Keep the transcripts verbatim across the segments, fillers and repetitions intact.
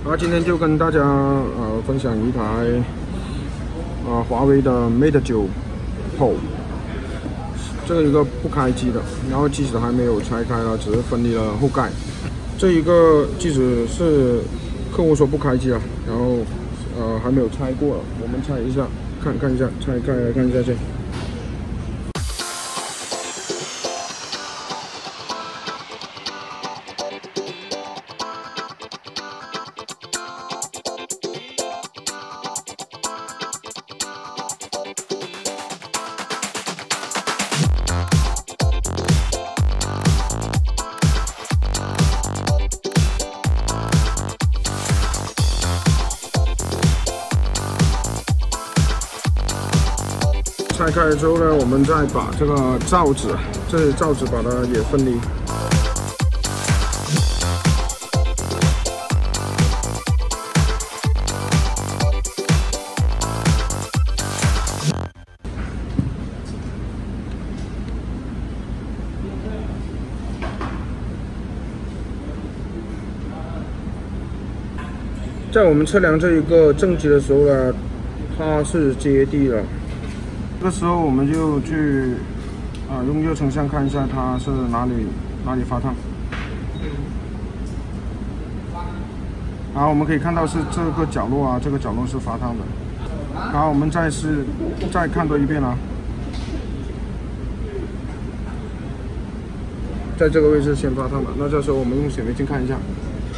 啊，今天就跟大家呃分享一台啊华为的 Mate 九 Pro， 这一个不开机的，然后机子还没有拆开了，只是分离了后盖。这一个机子是客户说不开机啊，然后呃还没有拆过，我们拆一下，看看一下，拆开来看一下先。 拆开了之后呢，我们再把这个罩子，这些罩子把它也分离。在我们测量这一个正极的时候呢，它是接地了。 这个时候我们就去啊、呃、用热成像看一下它是哪里哪里发烫。好，我们可以看到是这个角落啊，这个角落是发烫的。好，我们再是再看多一遍啊，在这个位置先发烫的。那这时候我们用显微镜看一下，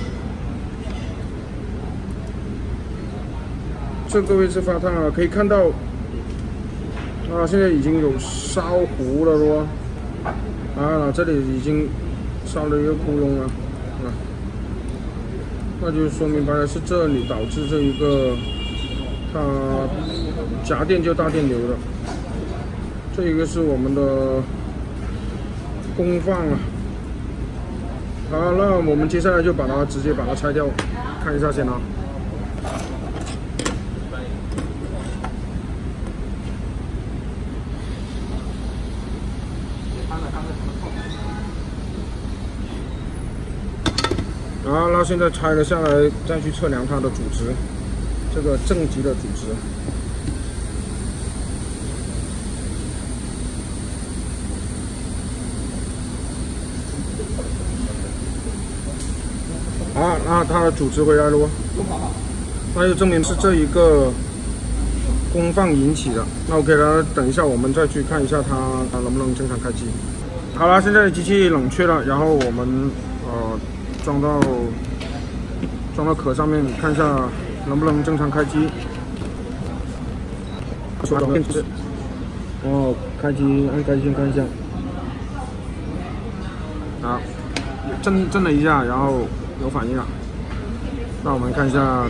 这个位置发烫啊，可以看到。 啊，现在已经有烧糊了咯，啊，这里已经烧了一个窟窿了，啊，那就说明白了是这里导致这一个它夹电就大电流了。这一个是我们的功放啊，好，那我们接下来就把它直接把它拆掉，看一下先啊。 好，那现在拆了下来，再去测量它的主值，这个正极的主值。好，那它的主值回来了，那就证明是这一个功放引起的。那 OK 了，等一下我们再去看一下它它能不能正常开机。好了，现在机器冷却了，然后我们呃。 装到装到壳上面，看一下能不能正常开机。哦，开机按开机先看一下。好，震震了一下，然后有反应了。那我们看一下。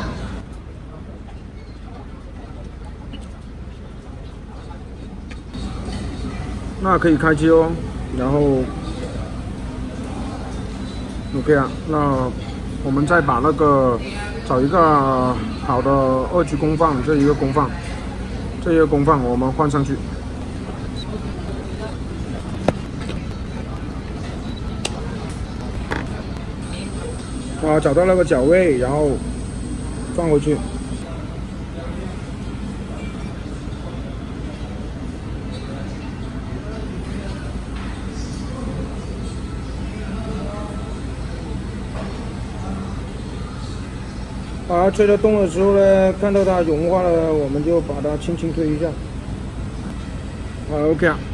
那可以开机哦，然后。 OK 啊，那我们再把那个找一个好的二级功放，这一个功放，这一个功放我们换上去。啊，找到那个脚位，然后放回去。 把它吹得动的时候呢，看到它融化了，我们就把它轻轻推一下。好 ，OK 啊。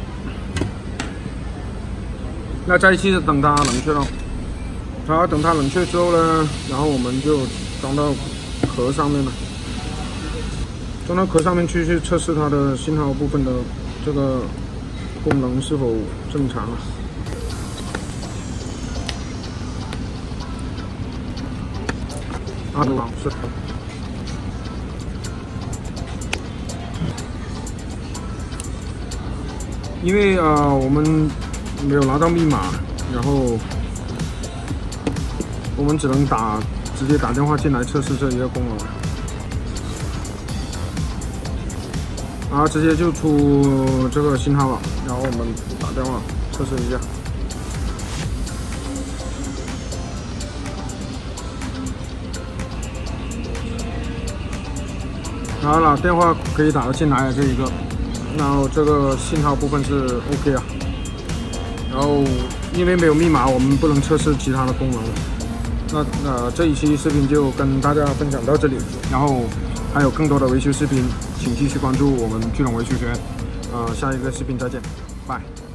那再继续等它冷却咯。好，等它冷却之后呢，然后我们就装到壳上面了。装到壳上面去去测试它的信号部分的这个功能是否正常啊。 啊，是。因为啊、呃，我们没有拿到密码，然后我们只能打直接打电话进来测试这一个功能。啊，直接就出这个信号了，然后我们打电话测试一下。 然后呢，电话可以打得进来这一个，然后这个信号部分是 OK 啊。然后因为没有密码，我们不能测试其他的功能。那呃这一期视频就跟大家分享到这里，然后还有更多的维修视频，请继续关注我们聚龙维修学院。呃，下一个视频再见，拜。